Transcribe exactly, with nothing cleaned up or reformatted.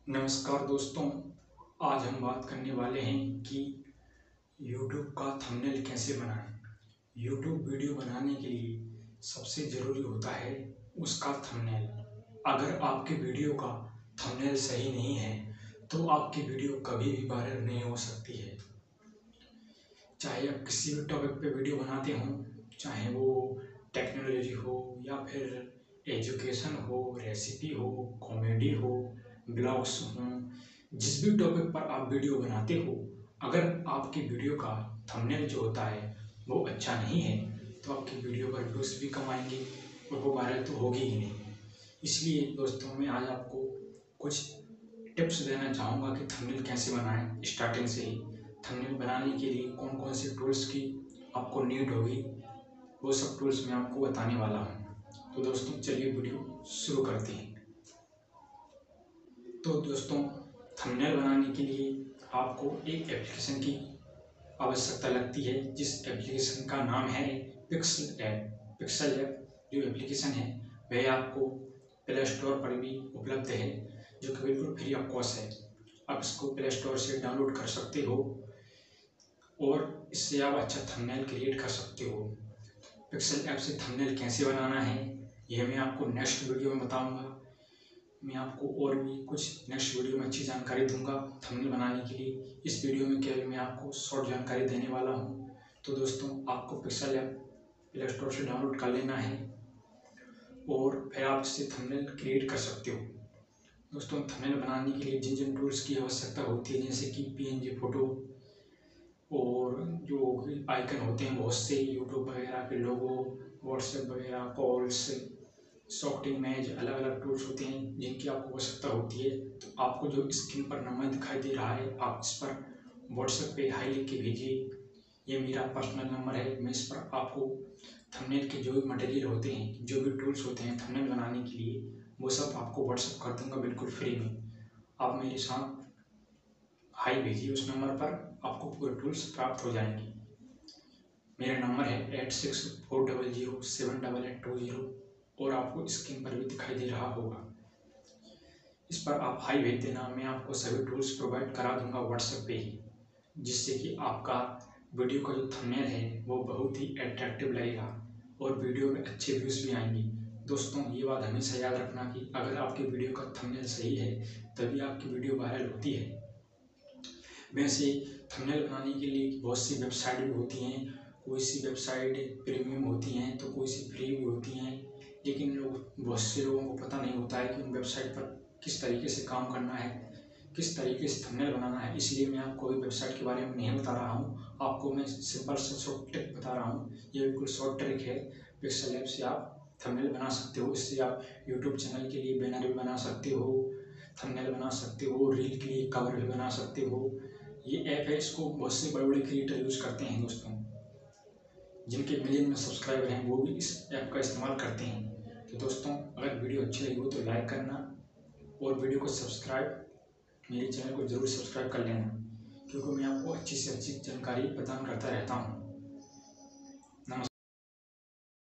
नमस्कार दोस्तों, आज हम बात करने वाले हैं कि यूट्यूब का थंबनेल कैसे बनाएं। यूट्यूब वीडियो बनाने के लिए सबसे ज़रूरी होता है उसका थंबनेल। अगर आपके वीडियो का थंबनेल सही नहीं है तो आपकी वीडियो कभी भी वायरल नहीं हो सकती है। चाहे आप किसी भी टॉपिक पे वीडियो बनाते हों, चाहे वो टेक्नोलॉजी हो या फिर एजुकेशन हो, रेसिपी हो, कॉमेडी हो, ब्लॉग्स हों, जिस भी टॉपिक पर आप वीडियो बनाते हो, अगर आपकी वीडियो का थंबनेल जो होता है वो अच्छा नहीं है तो आपकी वीडियो पर व्यूज़ भी कम आएंगे और वो वायरल तो होगी ही नहीं। इसलिए दोस्तों, मैं आज आपको कुछ टिप्स देना चाहूँगा कि थंबनेल कैसे बनाएं। स्टार्टिंग से ही थंबनेल बनाने के लिए कौन कौन से टूल्स की आपको नीड होगी, वो सब टूल्स मैं आपको बताने वाला हूँ। तो दोस्तों, चलिए वीडियो शुरू करते हैं। तो दोस्तों, थंबनेल बनाने के लिए आपको एक एप्लीकेशन की आवश्यकता लगती है, जिस एप्लीकेशन का नाम है पिक्सल ऐप। पिक्सल ऐप जो एप्लीकेशन है वह आपको प्ले स्टोर पर भी उपलब्ध है, जो कि बिल्कुल फ्री ऑफ कॉस्ट है। आप इसको प्ले स्टोर से डाउनलोड कर सकते हो और इससे आप अच्छा थंबनेल क्रिएट कर सकते हो। पिक्सल ऐप से थंबनेल कैसे बनाना है यह मैं आपको नेक्स्ट वीडियो में बताऊंगा। मैं आपको और भी कुछ नेक्स्ट वीडियो में अच्छी जानकारी दूंगा थंबनेल बनाने के लिए। इस वीडियो में केवल मैं आपको शॉर्ट जानकारी देने वाला हूं। तो दोस्तों, आपको पिक्सल ऐप प्ले स्टोर से डाउनलोड कर लेना है और फिर आप इससे थंबनेल क्रिएट कर सकते हो। दोस्तों, थंबनेल बनाने के लिए जिन जिन टूल्स की आवश्यकता होती है, जैसे कि पीएनजी फोटो और जो आइकन होते हैं बहुत से, यूट्यूब वगैरह के लोगो, व्हाट्सएप वगैरह, कॉल्स, सॉफ्ट इमेज, अलग अलग टूल्स होते हैं जिनकी आपको आवश्यकता होती है। तो आपको जो स्क्रीन पर नंबर दिखाई दे रहा है, आप इस पर व्हाट्सएप पे हाई लिख के भेजिए। ये मेरा पर्सनल नंबर है। मैं इस पर आपको थंबनेल के जो भी मटेरियल होते हैं, जो भी टूल्स होते हैं थंबनेल बनाने के लिए, वो सब आपको व्हाट्सएप कर दूंगा बिल्कुल फ्री में। आप मेरे साथ हाई भेजिए उस नंबर पर, आपको पूरे टूल्स प्राप्त हो जाएंगे। मेरा नंबर है eight six four double zero seven double eight two zero और आपको स्क्रीन पर भी दिखाई दे रहा होगा। इस पर आप हाई भेज देना, मैं आपको सभी टूल्स प्रोवाइड करा दूंगा व्हाट्सएप पे ही, जिससे कि आपका वीडियो का जो थंबनेल है वो बहुत ही अट्रैक्टिव लगेगा और वीडियो में अच्छे व्यूज़ भी आएंगे। दोस्तों, ये बात हमेशा याद रखना कि अगर आपकी वीडियो का थंबनेल सही है तभी आपकी वीडियो वायरल होती है। वैसे थंबनेल बनाने के लिए बहुत सी वेबसाइट भी होती हैं। कोई सी वेबसाइट प्रीमियम होती हैं तो कोई सी फ्री भी होती हैं, लेकिन लोग बहुत से लोगों को पता नहीं होता है कि उन वेबसाइट पर किस तरीके से काम करना है, किस तरीके से थंबनेल बनाना है। इसलिए मैं आपको कोई वेबसाइट के बारे में नहीं बता रहा हूँ, आपको मैं सिंपल से शॉर्ट ट्रिक बता रहा हूँ। ये बिल्कुल शॉर्ट ट्रिक है। पिक्सल ऐप से आप थंबनेल बना सकते हो। इससे आप यूट्यूब चैनल के लिए बैनर भी बना सकते हो, थंबनेल बना सकते हो, रील के लिए कवर भी बना सकते हो। ये ऐप है, इसको बहुत से बड़े बड़े क्रिएटर यूज़ करते हैं। दोस्तों, जिनके मिलियन में सब्सक्राइबर हैं वो भी इस ऐप का इस्तेमाल करते हैं। तो दोस्तों, अगर वीडियो अच्छी लगी हो तो लाइक करना और वीडियो को सब्सक्राइब, मेरे चैनल को ज़रूर सब्सक्राइब कर लेना, क्योंकि मैं आपको अच्छी से अच्छी जानकारी प्रदान करता रहता हूँ।